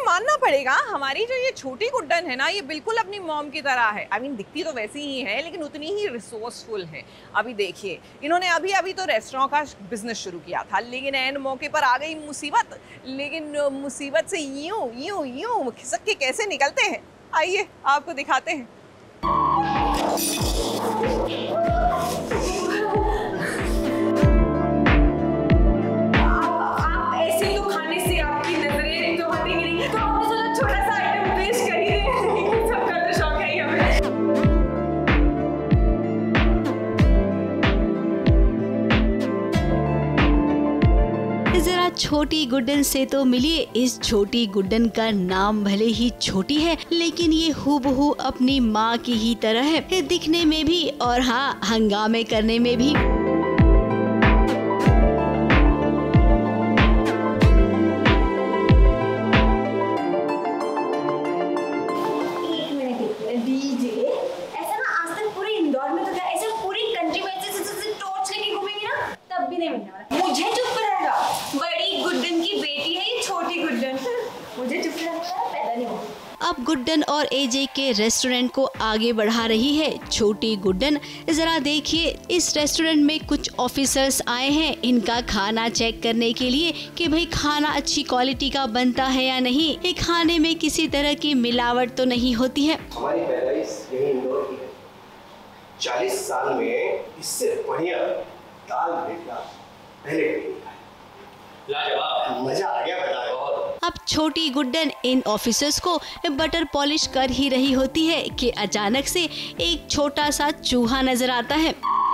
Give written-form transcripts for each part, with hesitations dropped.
मानना पड़ेगा, हमारी जो ये छोटी गुड्डन है ना, ये बिल्कुल अपनी मॉम की तरह है। आई मीन दिखती तो वैसी ही है, लेकिन उतनी ही रिसोर्सफुल है। अभी देखिए, इन्होंने अभी तो रेस्टोरेंट का बिजनेस शुरू किया था, लेकिन एन मौके पर आ गई मुसीबत। लेकिन मुसीबत से यूं यूं यूं खिसक के कैसे निकलते हैं, आइए आपको दिखाते हैं। छोटी गुड्डन से तो मिलिए। इस छोटी गुड्डन का नाम भले ही छोटी है, लेकिन ये हूबहू अपनी माँ की ही तरह है, दिखने में भी और हाँ, हंगामे करने में भी। अब गुड्डन और एजे के रेस्टोरेंट को आगे बढ़ा रही है छोटी गुड्डन। जरा देखिए, इस रेस्टोरेंट में कुछ ऑफिसर्स आए हैं इनका खाना चेक करने के लिए कि भाई खाना अच्छी क्वालिटी का बनता है या नहीं, ये खाने में किसी तरह की मिलावट तो नहीं होती है। हमारी पैदाइश यही इंदौर की है। 40 साल में इससे बढ़िया दाल बेटा पहले कहीं नहीं खाया। लाजवाब, मजा आ गया बता रहे हो। अब छोटी गुड्डन इन ऑफिसर्स को बटर पॉलिश कर ही रही होती है कि अचानक से एक छोटा सा चूहा नजर आता है।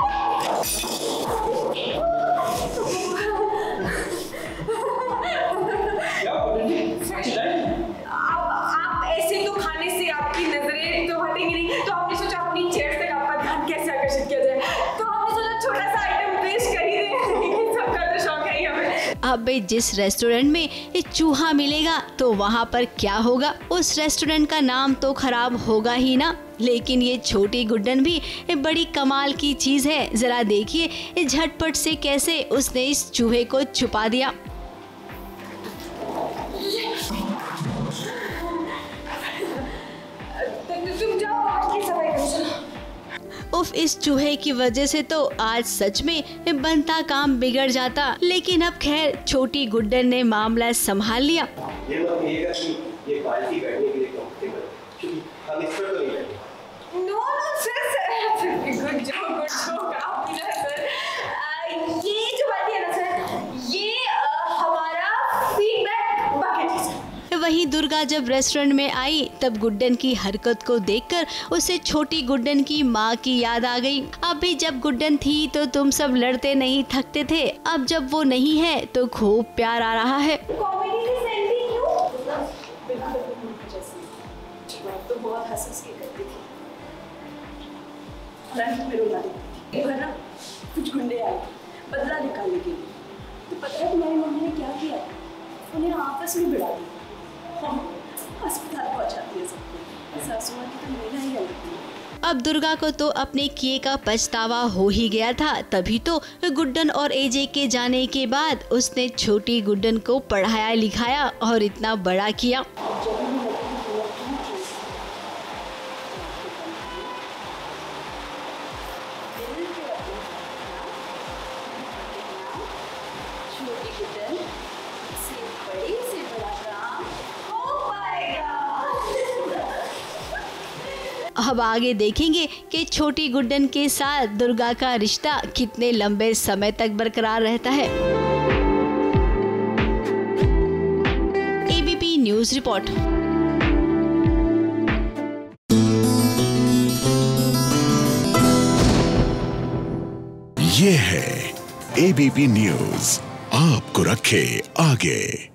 आप ऐसे तो खाने से आपकी नजरें तो हटेंगी नहीं, तो आपने सोचा अपनी चेयर तक आपका ध्यान कैसे आकर्षित किया जाए, तो आपने सोचा छोटा सा आइटम पेश कर ही दें। सबका तो शौक है ही हमें। अब जिस रेस्टोरेंट में ये चूहा मिलेगा तो वहाँ पर क्या होगा, उस रेस्टोरेंट का नाम तो खराब होगा ही ना। लेकिन ये छोटी गुड्डन भी बड़ी कमाल की चीज है। जरा देखिए झटपट से कैसे उसने इस चूहे को छुपा दिया। उफ, इस चूहे की वजह से तो आज सच में बनता काम बिगड़ जाता। लेकिन अब खैर छोटी गुड्डन ने मामला संभाल लिया। ये मत कहिएगा कि ये बाल्टी बैठने के लिए कंफर्टेबल है, क्योंकि हम इस पर तो नहीं बैठे। नो सर, गुड जोक आप भी ना सर। ये जो बात है ना सर, ये हमारा फीडबैक बकेट है सर। वहीं दुर्गा जब रेस्टोरेंट में आई तब गुड्डन की हरकत को देखकर उसे छोटी गुड्डन की माँ की याद आ गई। अब भी जब गुड्डन थी तो तुम सब लड़ते नहीं थकते थे, अब जब वो नहीं है तो खूब प्यार आ रहा है। तो बहुत हंस के करती थी, में रोना देती थी। ना कुछ गुंडे आए बदला निकालने के लिए, तो पता है तुम्हारी मम्मी ने क्या किया, उन्हें आपस में भिड़ा दिया, अस्पताल पहुंचाती है सबको। सासू माँ की तो महिला ही अलग थी। अब दुर्गा को तो अपने किए का पछतावा हो ही गया था, तभी तो गुड्डन और एजे के जाने के बाद उसने छोटी गुड्डन को पढ़ाया लिखाया और इतना बड़ा किया। अब आगे देखेंगे कि छोटी गुड्डन के साथ दुर्गा का रिश्ता कितने लंबे समय तक बरकरार रहता है। एबीपी न्यूज़ रिपोर्ट। ये है एबीपी न्यूज़, आपको रखे आगे।